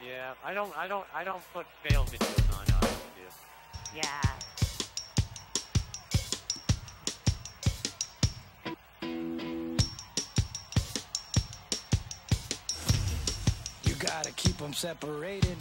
Yeah, I don't put fail videos on YouTube. Yeah. You gotta keep them separated.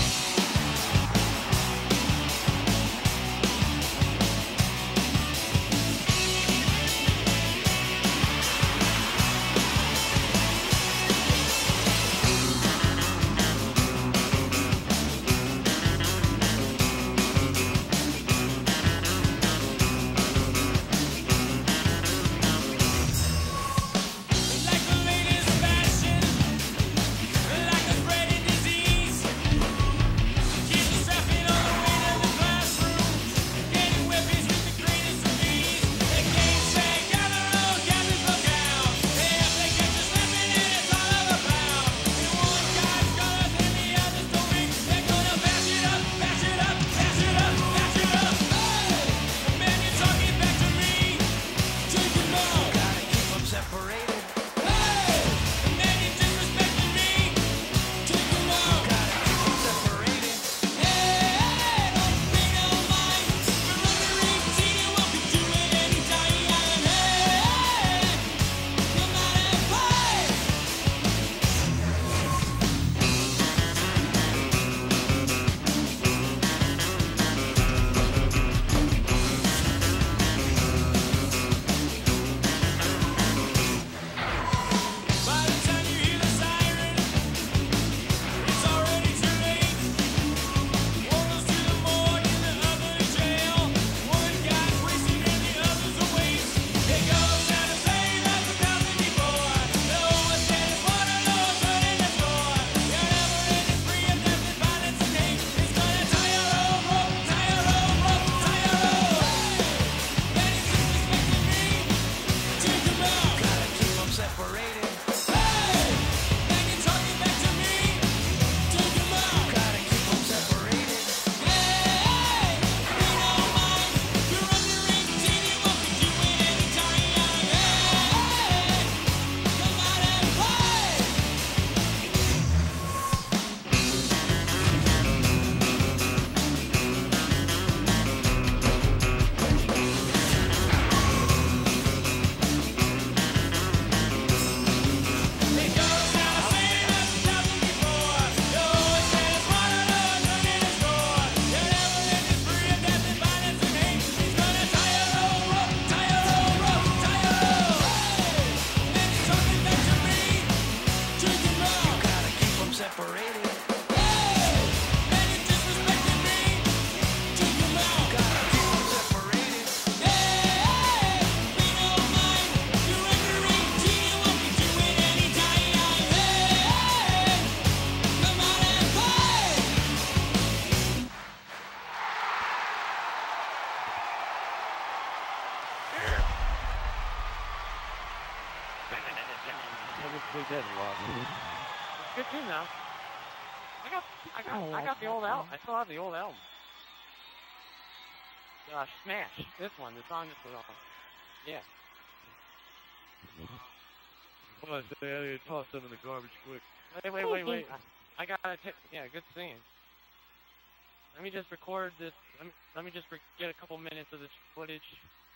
Good tune now. I got the old album. I still have the old album. Smash. This one. The song just was on. Yeah. When I say I toss them in the garbage quick. Wait. I gotta yeah, good singing. Let me just record this. Let me just get a couple minutes of this footage.